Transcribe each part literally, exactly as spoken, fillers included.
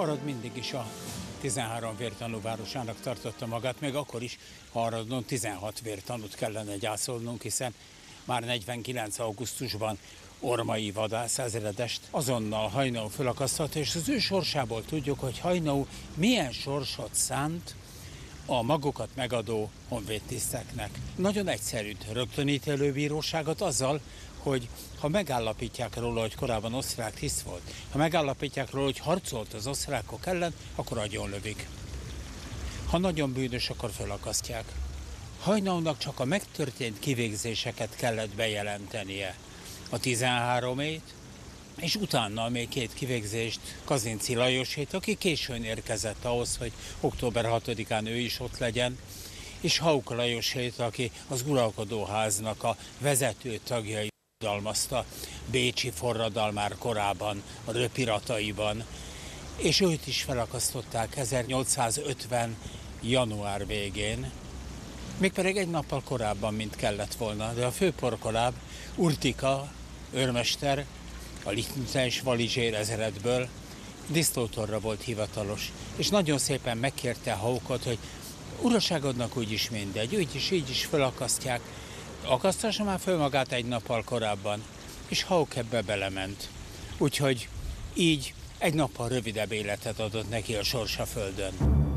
Arad mindig is a tizenhárom vértanú városának tartotta magát, még akkor is, ha Aradon tizenhat vértanút kellene gyászolnunk, hiszen már negyvenkilenc augusztusban Ormai vadász ezredest azonnal Haynau fölakasztatta, és az ő sorsából tudjuk, hogy Haynau milyen sorsot szánt a magukat megadó honvédtiszteknek. Nagyon egyszerű rögtönítélő bíróságot azzal, hogy ha megállapítják róla, hogy korábban osztrák tiszt volt, ha megállapítják róla, hogy harcolt az osztrákok ellen, akkor agyonlövik. Ha nagyon bűnös, akkor felakasztják. Haynaunak csak a megtörtént kivégzéseket kellett bejelentenie. A tizenháromét, és utána még két kivégzést, Kazinczy Lajosét, aki későn érkezett ahhoz, hogy október hatodikán ő is ott legyen, és Hauck Lajosét, aki az uralkodóháznak a vezető tagjai dalmazta bécsi forradalmár korában, a röpirataiban, és őt is felakasztották ezernyolcszázötven. január végén, mégpedig egy nappal korábban, mint kellett volna, de a főporkoláb Urtika őrmester, a Liechtenstein Walliser ezredből disztótorra volt hivatalos, és nagyon szépen megkérte Hauckot, hogy uraságodnak úgyis mindegy, úgyis így is felakasztják, akasztassa már föl magát egy nappal korábban, és Hauck ebbe belement. Úgyhogy így egy nappal rövidebb életet adott neki a sors a földön.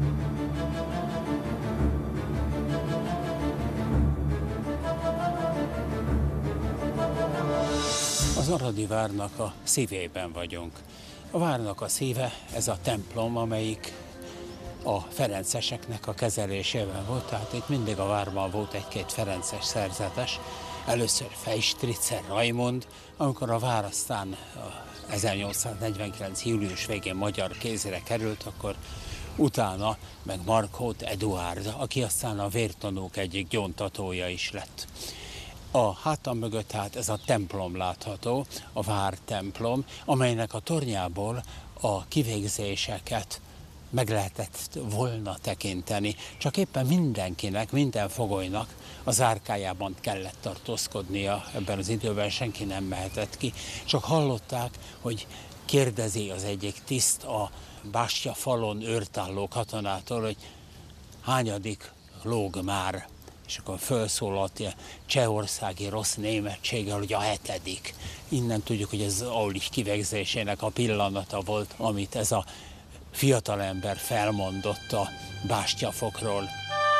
Az aradi várnak a szívében vagyunk. A várnak a szíve, ez a templom, amelyik a ferenceseknek a kezelésével volt, tehát itt mindig a várban volt egy-két ferences szerzetes. Először Fejstritzer Raimond, amikor a vár aztán ezernyolcszáznegyvenkilenc. július végén magyar kézre került, akkor utána meg Markhót Eduárd, aki aztán a vértanúk egyik gyóntatója is lett. A hátam mögött hát ez a templom látható, a vár templom, amelynek a tornyából a kivégzéseket meg lehetett volna tekinteni, csak éppen mindenkinek, minden fogolynak az árkájában kellett tartózkodnia, ebben az időben senki nem mehetett ki. Csak hallották, hogy kérdezi az egyik tiszt a bástya falon őrtálló katonától, hogy hányadik lóg már, és akkor felszólalt a csehországi rossz németséggel, hogy a hetedik. Innen tudjuk, hogy ez Aulich kivégzésének a pillanata volt, amit ez a fiatalember felmondott a bástyafokról.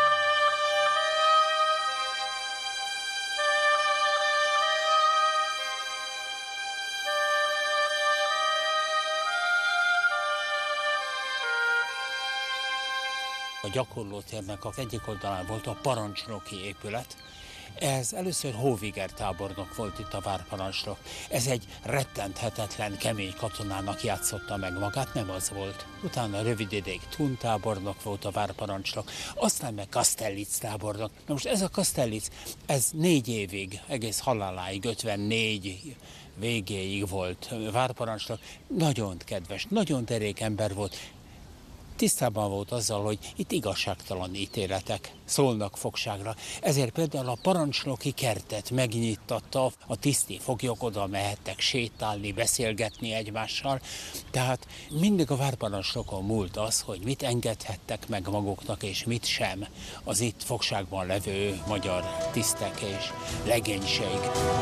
A gyakorlótérnek az egyik oldalán volt a parancsnoki épület. Ez először Hóviger tábornok volt itt a várparancsnok. Ez egy rettenthetetlen, kemény katonának játszotta meg magát, nem az volt. Utána rövid ideig Thun tábornok volt a várparancsnok, aztán meg Kastellitz tábornok. Na most ez a Kastellitz, ez négy évig, egész haláláig, ötvennégy végéig volt várparancsnok. Nagyon kedves, nagyon derék ember volt. Tisztában volt azzal, hogy itt igazságtalan ítéletek szólnak fogságra. Ezért például a parancsnoki kertet megnyittatta, a tiszti foglyok oda mehettek sétálni, beszélgetni egymással. Tehát mindig a várparancsnokon múlt az, hogy mit engedhettek meg maguknak, és mit sem az itt fogságban levő magyar tisztek és legénység.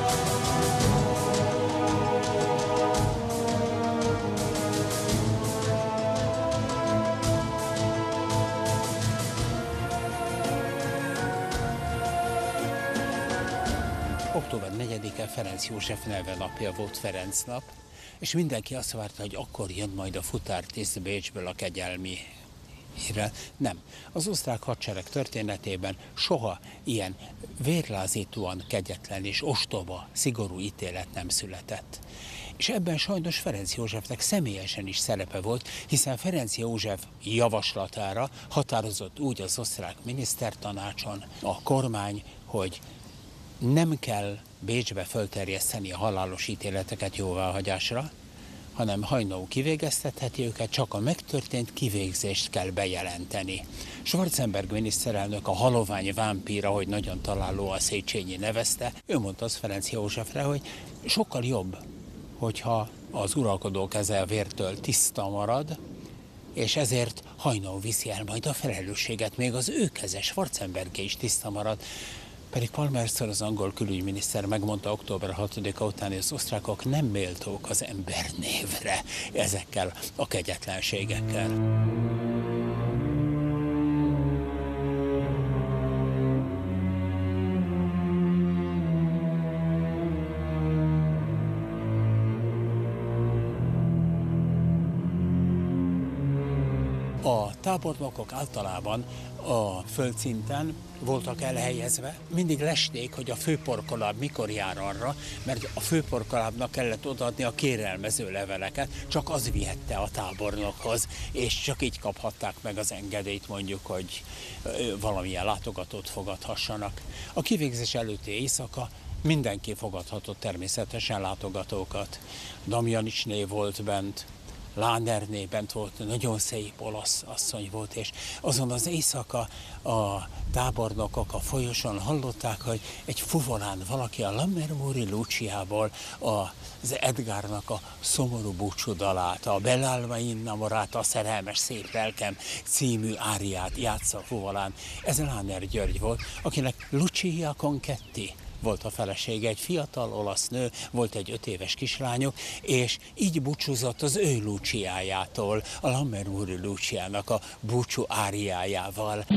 október negyedike Ferenc József nevenapja volt, Ferenc nap, és mindenki azt várta, hogy akkor jön majd a futártiszt Bécsből a kegyelmére. Nem. Az osztrák hadsereg történetében soha ilyen vérlázítóan kegyetlen és ostoba, szigorú ítélet nem született. És ebben sajnos Ferenc Józsefnek személyesen is szerepe volt, hiszen Ferenc József javaslatára határozott úgy az osztrák minisztertanácson a kormány, hogy nem kell Bécsbe fölterjeszteni a halálos ítéleteket jóváhagyásra, hanem Haynau kivégeztetheti őket, csak a megtörtént kivégzést kell bejelenteni. Schwarzenberg miniszterelnök, a halovány vámpír, ahogy nagyon találóan Széchenyi nevezte, ő mondta az Ferenc Józsefre, hogy sokkal jobb, hogyha az uralkodó keze a vértől tiszta marad, és ezért hajnal viszi el majd a felelősséget, még az ő keze Schwarzenbergé is tiszta marad. Pedig Palmerston, az angol külügyminiszter megmondta október hatodika után, hogy az osztrákok nem méltók az embernévre ezekkel a kegyetlenségekkel. A tábornokok általában a földszinten voltak elhelyezve, mindig lesték, hogy a főporkoláb mikor jár arra, mert a főporkolábnak kellett odaadni a kérelmező leveleket, csak az vihette a tábornokhoz, és csak így kaphatták meg az engedélyt, mondjuk, hogy valamilyen látogatót fogadhassanak. A kivégzés előtti éjszaka mindenki fogadhatott természetesen látogatókat. Damjanicsné volt bent, Lánerné bent volt, nagyon szép olasz asszony volt, és azon az éjszaka a tábornokok a folyosón hallották, hogy egy fuvolán valaki a Lammermoori Luciából az Edgarnak a szomorú búcsúdalát, a Bell'alma innamorata, a szerelmes szép lelkem című áriát játsza a fuvolán. Ez Láner György volt, akinek Lucia Conchetti volt a felesége, egy fiatal olasz nő, volt egy öt éves kislányuk, és így búcsúzott az ő Luciájától, a Lammermoori Luciának a búcsú áriájával.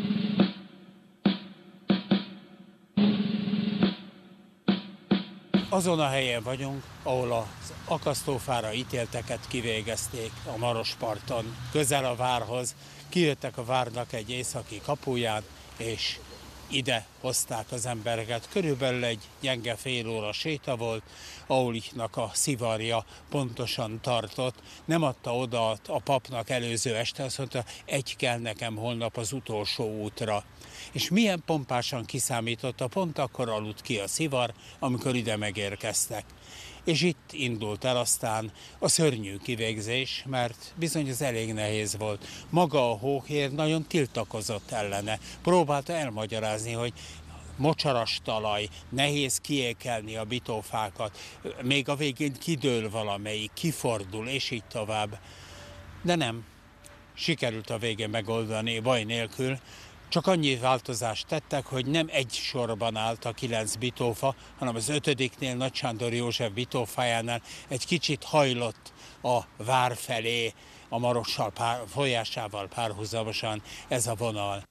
Azon a helyen vagyunk, ahol az akasztófára ítélteket kivégezték a Marosparton, közel a várhoz. Kijöttek a várnak egy északi kapuján, és ide hozták az embereket. Körülbelül egy gyenge fél óra séta volt, Aulichnak a szivarja pontosan tartott. Nem adta oda a papnak előző este, azt mondta, egy kell nekem holnap az utolsó útra. És milyen pompásan kiszámította, pont akkor aludt ki a szivar, amikor ide megérkeztek. És itt indult el aztán a szörnyű kivégzés, mert bizony ez elég nehéz volt. Maga a hóhér nagyon tiltakozott ellene. Próbálta elmagyarázni, hogy mocsaras talaj, nehéz kiékelni a bitófákat, még a végén kidől valamelyik, kifordul, és így tovább. De nem, sikerült a végén megoldani baj nélkül. Csak annyi változást tettek, hogy nem egy sorban állt a kilenc bitófa, hanem az ötödiknél, Nagy Sándor József bitófájánál egy kicsit hajlott a vár felé, a Marossal pár, folyásával párhuzamosan ez a vonal.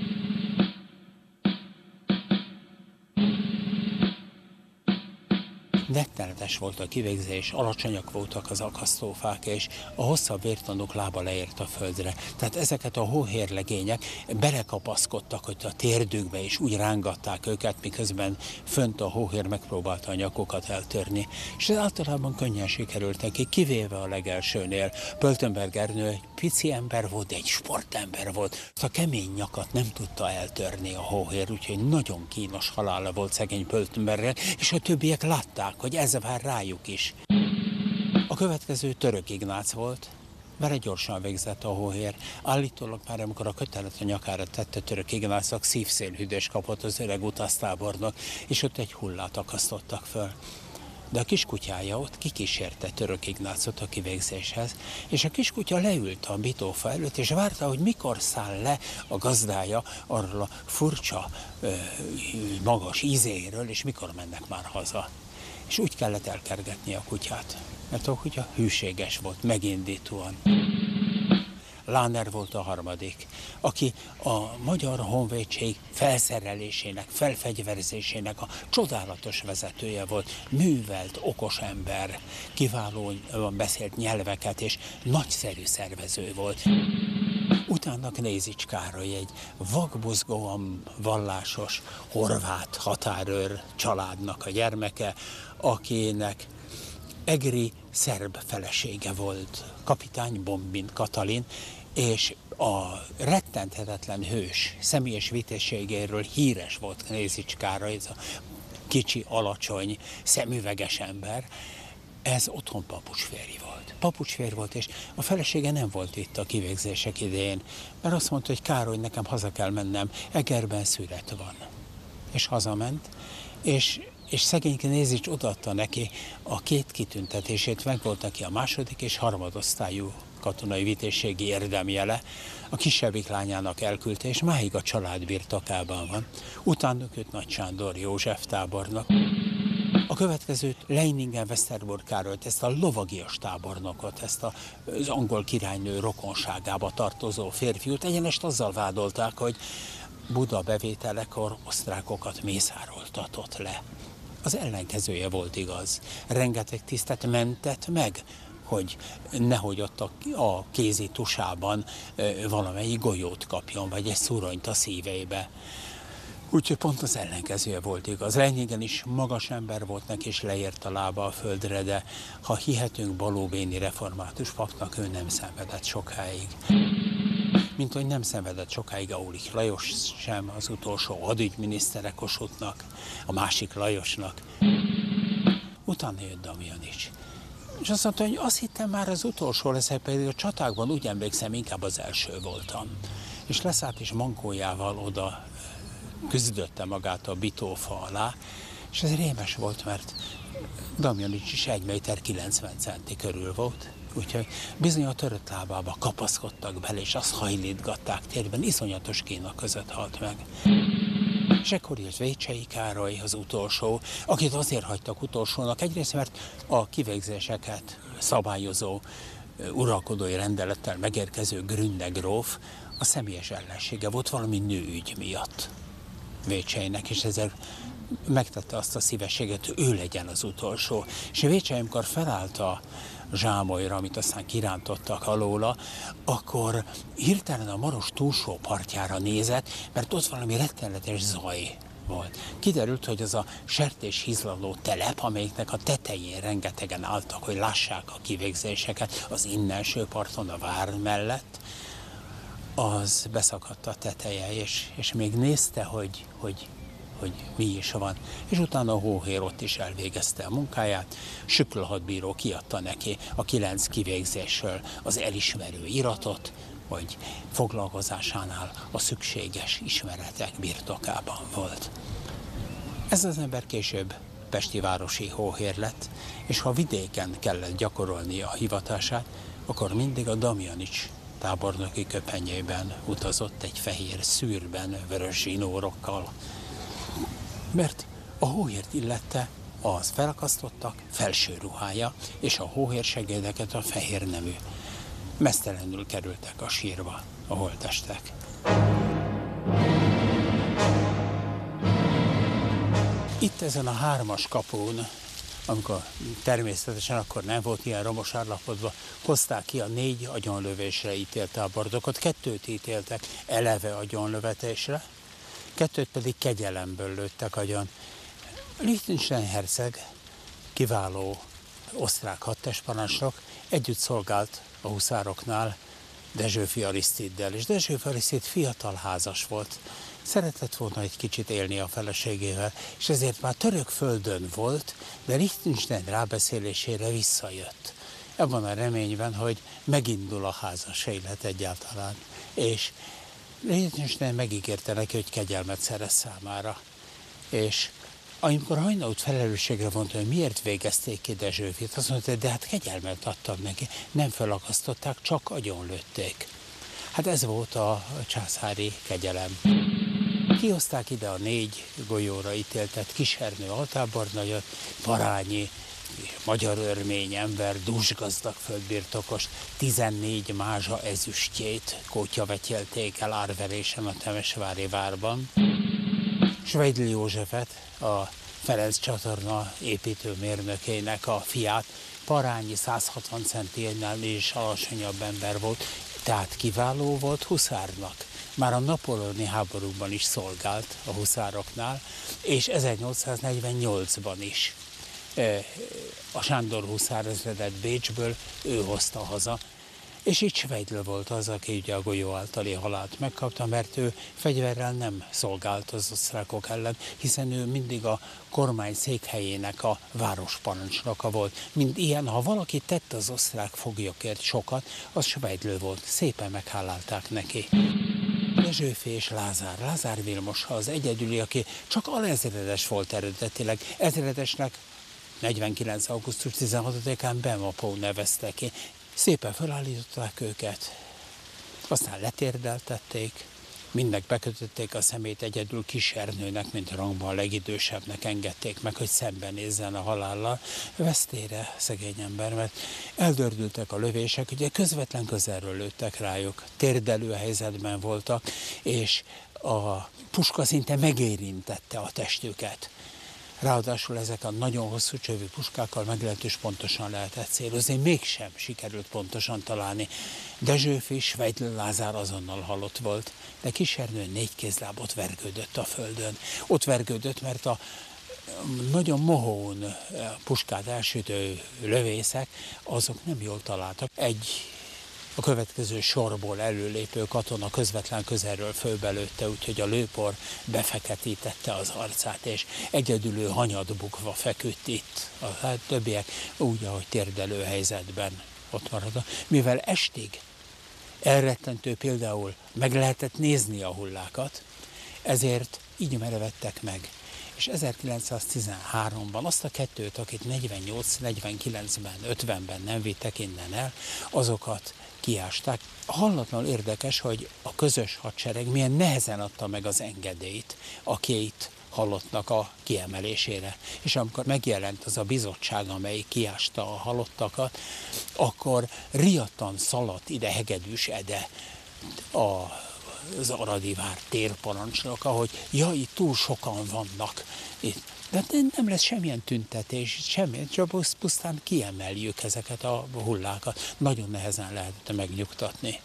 Rettenetes volt a kivégzés, alacsonyak voltak az akasztófák, és a hosszabb vértanúk lába leért a földre. Tehát ezeket a hóhérlegények belekapaszkodtak, hogy a térdükbe, és úgy rángatták őket, miközben fönt a hóhér megpróbálta a nyakokat eltörni. És ez általában könnyen sikerült neki, kivéve a legelsőnél. Pöltenberg Ernő egy pici ember volt, egy sportember volt. A kemény nyakat nem tudta eltörni a hóhér, úgyhogy nagyon kínos halála volt szegény Pöltenbergnek, és a többiek látták, hogy ez vár rájuk is. A következő Török Ignác volt, vele gyorsan végzett a hóhér. Állítólag már amikor a kötelet a nyakára tette Török Ignácnak, szívszélhűdés kapott az öreg utaztábornok, és ott egy hullát akasztottak föl. De a kiskutyája ott kikísérte Török Ignácot a kivégzéshez, és a kiskutya leült a bitófa előtt, és várta, hogy mikor száll le a gazdája arról a furcsa, magas ízéről, és mikor mennek már haza. És úgy kellett elkergetni a kutyát, mert a kutya hűséges volt, megindítóan. Láner volt a harmadik, aki a magyar honvédség felszerelésének, felfegyverzésének a csodálatos vezetője volt. Művelt, okos ember, kiválóan beszélt nyelveket, és nagyszerű szervező volt. Utána Knézics Károly, egy vakbuzgóan vallásos horvát határőr családnak a gyermeke, akinek egri szerb felesége volt, kapitány Bombin Katalin, és a rettenthetetlen hős személyes vitézségéről híres volt Knézics Károly, ez a kicsi, alacsony, szemüveges ember. Ez otthon papucsférj volt. Papucsférj volt, és a felesége nem volt itt a kivégzések idején, mert azt mondta, hogy Károly, nekem haza kell mennem, Egerben szület van. És hazament, és és szegényke Nézics odaadta neki a két kitüntetését, meg volt neki a második és harmadosztályú katonai vitézségi érdemjele, a kisebbik lányának elküldte, és máig a család birtokában van. Utánuk őt Nagy Sándor József tábornok. A következőt Leiningen-Westerburg Károlyt, ezt a lovagias tábornokot, ezt az angol királynő rokonságába tartozó férfiút egyenest azzal vádolták, hogy Buda bevételekor osztrákokat mészároltatott le. Az ellenkezője volt igaz. Rengeteg tisztet mentett meg, hogy nehogy ott a, a kézi tusában valamelyik golyót kapjon, vagy egy szuronyt a szívébe. Úgyhogy pont az ellenkezője volt igaz. Leiningen is magas ember volt, neki és leért a lába a földre, de ha hihetünk balóbéni református papnak, ő nem szenvedett sokáig. Mint hogy nem szenvedett sokáig Aulich Lajos sem, az utolsó hadügyminisztere Kossuthnak, a másik Lajosnak. Utána jött Damjanics. És azt mondta, hogy azt hittem már az utolsó lesz, pedig a csatákban úgy emlékszem, inkább az első voltam. És leszállt és mankójával oda küzdötte magát a bitófa alá, és ez rémes volt, mert Damjanics is egy méter kilencven centi körül volt, úgyhogy bizony a törött lábába kapaszkodtak bele, és azt hajlítgatták térben, iszonyatos kínak között halt meg. És ekkor jött Vécsey Károly, az utolsó, akit azért hagytak utolsónak, egyrészt, mert a kivégzéseket szabályozó uralkodói rendelettel megérkező Gründe gróf a személyes ellensége volt valami nőügy miatt Vécseynek, és ezért megtette azt a szívességet, hogy ő legyen az utolsó. És Vécsey, amikor felállt a zsámolyra, amit aztán kirántottak alóla, akkor hirtelen a Maros túlsó partjára nézett, mert ott valami rettenetes zaj volt. Kiderült, hogy az a sertéshízlaló telep, amelyiknek a tetején rengetegen álltak, hogy lássák a kivégzéseket az innenső parton, a vár mellett, az beszakadt a teteje, és, és még nézte, hogy, hogy, hogy mi is van. És utána a hóhér ott is elvégezte a munkáját. Süklő hadbíró kiadta neki a kilenc kivégzésről az elismerő iratot, hogy foglalkozásánál a szükséges ismeretek birtokában volt. Ez az ember később pesti városi hóhér lett, és ha vidéken kellett gyakorolni a hivatását, akkor mindig a Damjanics tábornoki köpenyében utazott egy fehér szűrben, vörös zsinórokkal. Mert a hóhért illette az felakasztottak felső ruhája, és a hóhérsegédeket a fehér nemű. Meztelenül kerültek a sírba a holttestek. Itt ezen a hármas kapun, amikor természetesen akkor nem volt ilyen romos állapotban, hozták ki a négy agyonlövésre ítélt tábornokot, kettőt ítéltek eleve agyonlövetésre, kettőt pedig kegyelemből lőttek agyon. Liechtenstein herceg, kiváló osztrák hadtestparancsnok, együtt szolgált a huszároknál Dezsőfi Arisztiddel, és Dezsőfi Arisztid fiatal házas volt. Szeretett volna egy kicsit élni a feleségével, és ezért már török földön volt, de Liechtenstein rábeszélésére visszajött. Ebben a reményben, hogy megindul a házas élet egyáltalán. És Liechtenstein megígérte neki, hogy kegyelmet szerez számára. És amikor Haynauth felelősségre mondta, hogy miért végezték ki Dezsőfit, azt mondta, de hát kegyelmet adtak neki, nem felakasztották, csak agyonlőtték. Hát ez volt a császári kegyelem. Kihozták ide a négy golyóra ítéltet Kisernő altábornagyot, Parányi, magyar örmény ember, dúsgazdag földbirtokos, tizennégy mázsa ezüstjét kótyavetyelték el árverésen a Temesvári várban. Schweidl Józsefet, a Ferenc csatorna építőmérnökének a fiát, Parányi száz hatvan centinél is alacsonyabb ember volt, tehát kiváló volt huszárnak. Már a napóleoni háborúkban is szolgált a huszároknál, és ezernyolcszáznegyvennyolcban is a Sándor huszárezredet Bécsből ő hozta haza, és így Schweidl volt az, aki ugye a golyó általi halált megkapta, mert ő fegyverrel nem szolgált az osztrákok ellen, hiszen ő mindig a kormány székhelyének a városparancsnoka volt. Mint ilyen, ha valaki tett az osztrák foglyokért sokat, az Schweidl volt. Szépen meghálálták neki. Dezsőfi és Lázár. Lázár Vilmos az egyedüli, aki csak alezredes volt eredetileg. Ezredesnek negyvenkilenc. augusztus tizenhatodikán Bemapó nevezte ki. Szépen felállították őket, aztán letérdeltették, mindnek bekötötték a szemét, egyedül Kis Ernőnek, mint rangban a legidősebbnek engedték meg, hogy szembenézzen a halállal. Vesztére szegény ember, mert eldördültek a lövések, ugye közvetlen közelről lőttek rájuk, térdelő helyzetben voltak, és a puska szinte megérintette a testüket. Ráadásul ezek a nagyon hosszú csövű puskákkal meglehetős pontosan lehetett célozni, mégsem sikerült pontosan találni. Dezsőfi, Svejdl Lázár azonnal halott volt, de Kis Ernő négy kézlábot vergődött a földön. Ott vergődött, mert a nagyon mohón puskát elsütő lövészek, azok nem jól találtak. Egy a következő sorból előlépő katona közvetlen közelről fölbelőtte, úgyhogy a lőpor befeketítette az arcát, és egyedül ő hanyat bukva feküdt itt. A hát többiek úgy, ahogy térdelő helyzetben ott maradtak. Mivel estig elrettentő például meg lehetett nézni a hullákat, ezért így merevedtek meg. És ezerkilencszáztizenháromban azt a kettőt, akit negyvennyolc negyvenkilencben, ötvenben nem vittek innen el, azokat kiásták. Hallatlanul érdekes, hogy a közös hadsereg milyen nehezen adta meg az engedélyt a két halottnak a kiemelésére. És amikor megjelent az a bizottság, amely kiásta a halottakat, akkor riadtan szaladt ide Hegedűs Ede, a az Aradi vár térparancsnoka, hogy jaj, itt túl sokan vannak. Itt. De nem lesz semmilyen tüntetés, semmilyen, csak pusztán kiemeljük ezeket a hullákat. Nagyon nehezen lehetett megnyugtatni.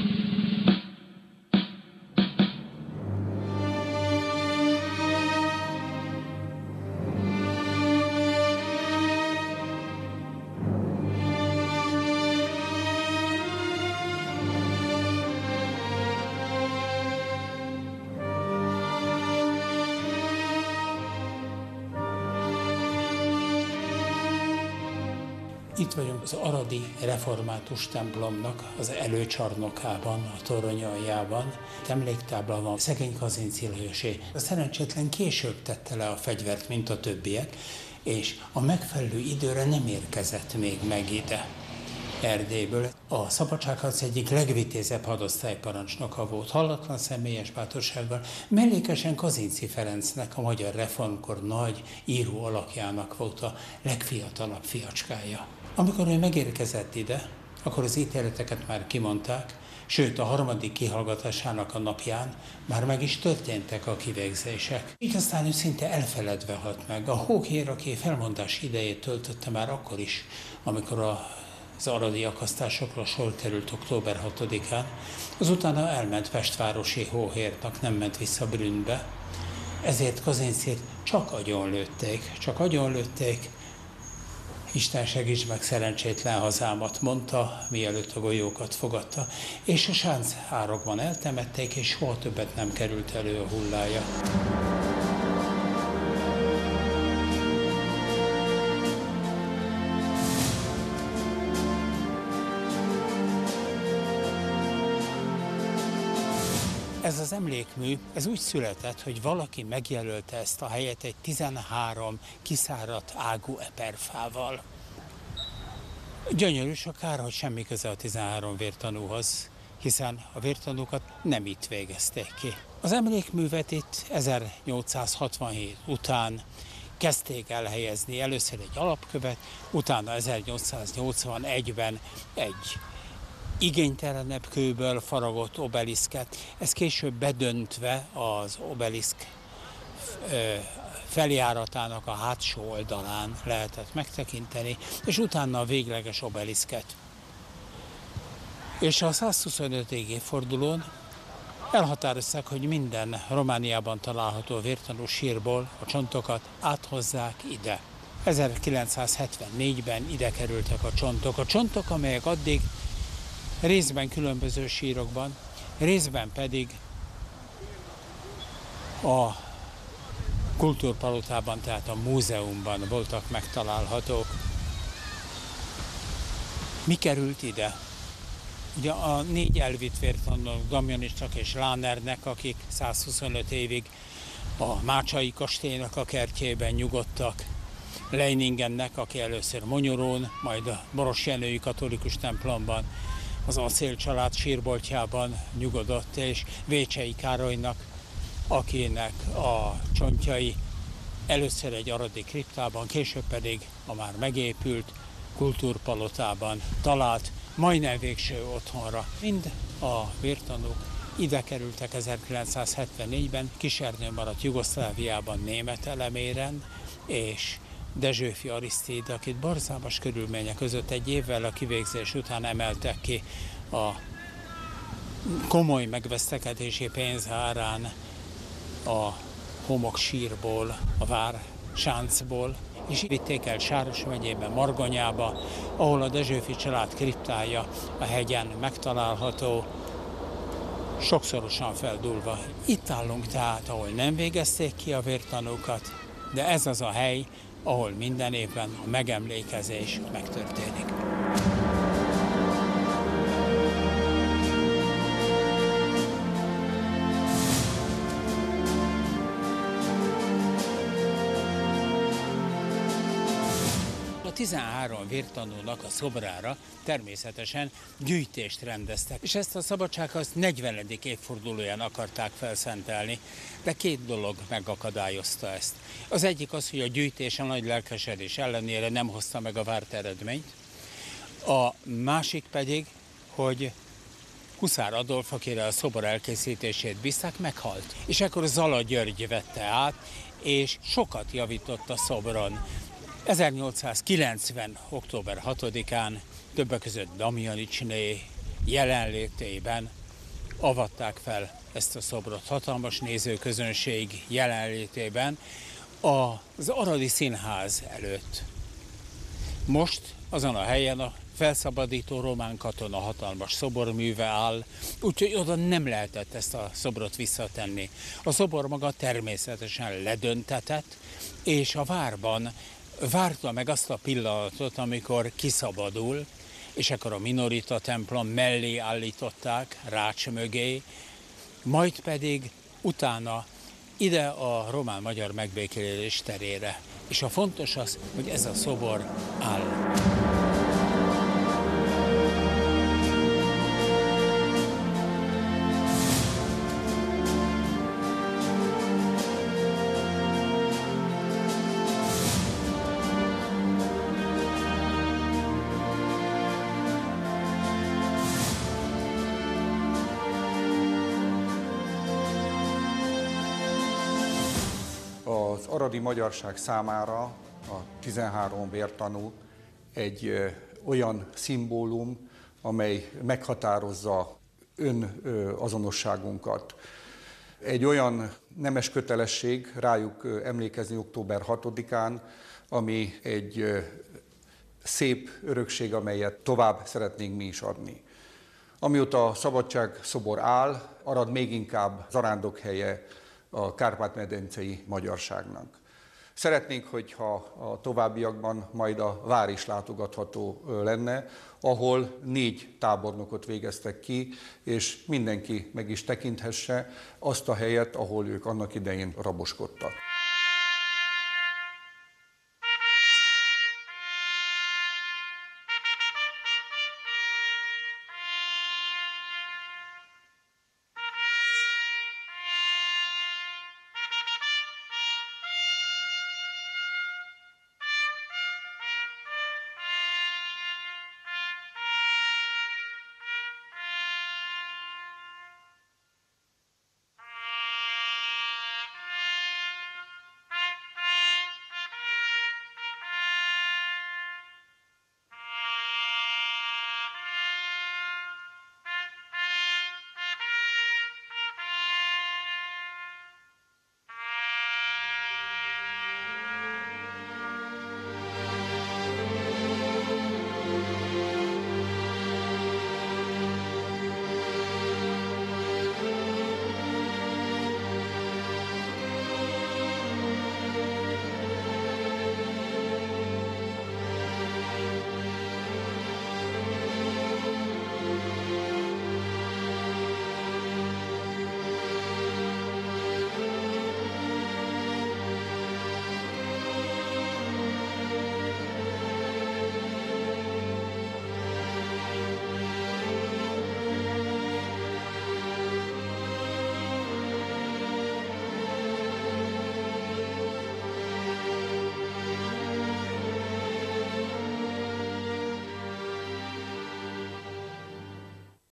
Itt vagyunk az aradi református templomnak az előcsarnokában, a torony aljában. Emléktábla van, szegény Kazinczy Lajosé. A szerencsétlen később tette le a fegyvert, mint a többiek, és a megfelelő időre nem érkezett még meg ide Erdélyből. A szabadságharc egyik legvitézebb hadosztályparancsnoka volt, hallatlan személyes bátorsággal. Mellékesen Kazinczy Ferencnek, a magyar reformkor nagy író alakjának volt a legfiatalabb fiacskája. Amikor ő megérkezett ide, akkor az ítéleteket már kimondták, sőt a harmadik kihallgatásának a napján már meg is történtek a kivégzések. Így aztán ő szinte elfeledve halt meg. A hóhér, aki felmondás idejét töltötte már akkor is, amikor a az aradi akasztásokra sor került október hatodikán, azutána elment pestvárosi hóhérnak, nem ment vissza Brünnbe, ezért Kazincyt csak agyonlőtték, csak agyonlőtték. Isten segíts meg szerencsétlen hazámat, mondta, mielőtt a golyókat fogadta, és a Sáncárokban eltemették, és soha többet nem került elő a hullája. Ez az emlékmű, ez úgy született, hogy valaki megjelölte ezt a helyet egy tizenhárom kiszáradt ágú eperfával. Gyönyörű, csak kár, hogy semmi köze a tizenhárom vértanúhoz, hiszen a vértanúkat nem itt végezték ki. Az emlékművet itt ezernyolcszázhatvanhét után kezdték elhelyezni, először egy alapkövet, utána ezernyolcszáznyolcvanegyben egy igénytelenebb kőből faragott obeliszket. Ez később bedöntve az obeliszk feljáratának a hátsó oldalán lehetett megtekinteni, és utána a végleges obeliszket. És a százhuszonötödik évfordulón elhatározták, hogy minden Romániában található vértanú sírból a csontokat áthozzák ide. ezerkilencszázhetvennégyben ide kerültek a csontok. A csontok, amelyek addig részben különböző sírokban, részben pedig a kultúrpalotában, tehát a múzeumban voltak megtalálhatók. Mi került ide? Ugye a négy elvitt vértanúk, Damjanisnak és Lánernek, akik százhuszonöt évig a Mácsai kastélynak a kertjében nyugodtak, Leiningennek, aki először Monyorón, majd a Borosjenői katolikus templomban, az Acél család sírboltjában nyugodott, és Vécsei Károlynak, akinek a csontjai először egy aradi kriptában, később pedig a már megépült kultúrpalotában talált majdnem végső otthonra. Mind a vértanúk ide kerültek ezerkilencszázhetvennégyben, Kisernő maradt Jugoszláviában német eleméren, és Dezsőfi Arisztid, akit borzalmas körülmények között egy évvel a kivégzés után emeltek ki a komoly megvesztekedési pénz árán a homoksírból, a vár sáncból, és vitték el Sáros megyében, Margonyába, ahol a Dezsőfi család kriptája a hegyen megtalálható, sokszorosan feldúlva. Itt állunk tehát, ahol nem végezték ki a vértanúkat, de ez az a hely, ahol minden évben a megemlékezés megtörténik. A tizenhárom vértanúnak a szobrára természetesen gyűjtést rendeztek, és ezt a szabadságharc negyvenedik évfordulóján akarták felszentelni, de két dolog megakadályozta ezt. Az egyik az, hogy a gyűjtés a nagy lelkesedés ellenére nem hozta meg a várt eredményt, a másik pedig, hogy Huszár Adolf, akire a szobor elkészítését bízták, meghalt. És akkor Zala György vette át, és sokat javított a szobron. ezernyolcszázkilencven. október hatodikán többek között Damjanicsné jelenlétében avatták fel ezt a szobrot, hatalmas nézőközönség jelenlétében az Aradi Színház előtt. Most azon a helyen a felszabadító román katona hatalmas szoborműve áll, úgyhogy oda nem lehetett ezt a szobrot visszatenni. A szobor maga természetesen ledöntetett, és a várban várta meg azt a pillanatot, amikor kiszabadul, és akkor a Minorita templom mellé állították, Rács mögé, majd pedig utána ide a román-magyar megbékélés terére. És a fontos az, hogy ez a szobor áll. Az aradi magyarság számára a tizenhárom vértanú egy olyan szimbólum, amely meghatározza önazonosságunkat. Egy olyan nemes kötelesség rájuk emlékezni október hatodikán, ami egy szép örökség, amelyet tovább szeretnénk mi is adni. Amióta a szabadságszobor áll, Arad még inkább zarándokhelye a kárpát-medencei magyarságnak. Szeretnénk, hogyha a továbbiakban majd a vár is látogatható lenne, ahol négy tábornokot végeztek ki, és mindenki meg is tekinthesse azt a helyet, ahol ők annak idején raboskodtak.